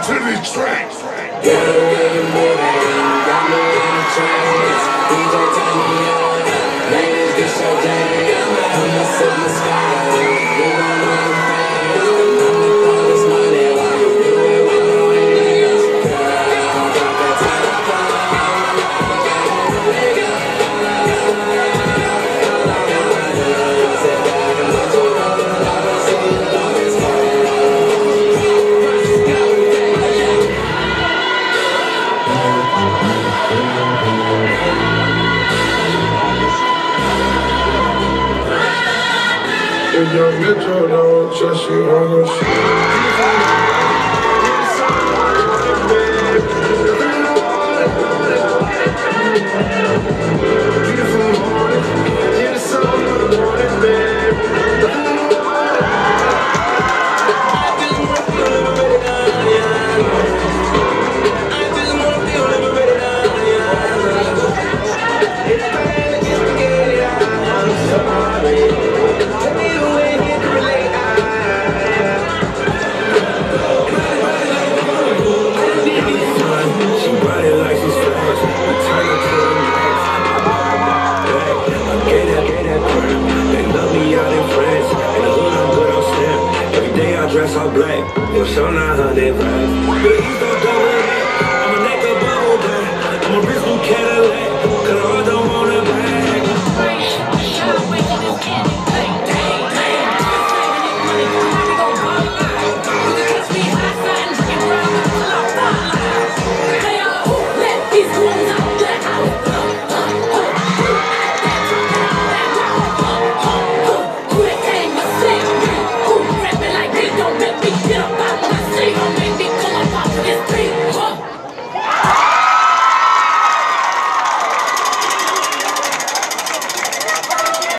If your metro don't trust you, I'm gon' shoot. Beautiful morning, in the summer morning, babe. Dress all black, for sure not 100 racks. But you gon' double that, I'ma make a bubble back. I'm a rich new Cadillac.